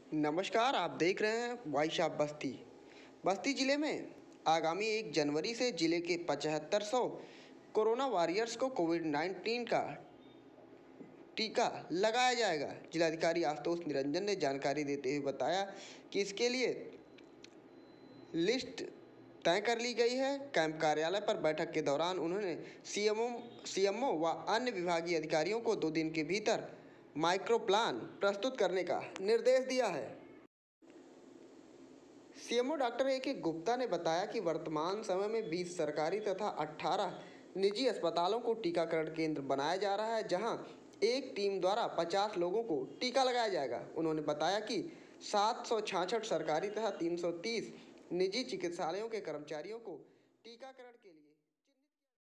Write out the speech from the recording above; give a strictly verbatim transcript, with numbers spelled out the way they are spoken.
नमस्कार, आप देख रहे हैं वॉइस ऑफ बस्ती। बस्ती जिले में आगामी एक जनवरी से जिले के पचहत्तर सौ कोरोना वॉरियर्स को कोविड नाइन्टीन का टीका लगाया जाएगा। जिलाधिकारी आशुतोष निरंजन ने जानकारी देते हुए बताया कि इसके लिए लिस्ट तय कर ली गई है। कैंप कार्यालय पर बैठक के दौरान उन्होंने सीएमओ सीएमओ व अन्य विभागीय अधिकारियों को दो दिन के भीतर माइक्रो प्लान प्रस्तुत करने का निर्देश दिया है। सीएमओ डॉक्टर ए के गुप्ता ने बताया कि वर्तमान समय में बीस सरकारी तथा अठारह निजी अस्पतालों को टीकाकरण केंद्र बनाया जा रहा है, जहां एक टीम द्वारा पचास लोगों को टीका लगाया जाएगा। उन्होंने बताया कि सात सौ छियासठ सरकारी तथा तीन सौ तीस निजी चिकित्सालयों के कर्मचारियों को टीकाकरण के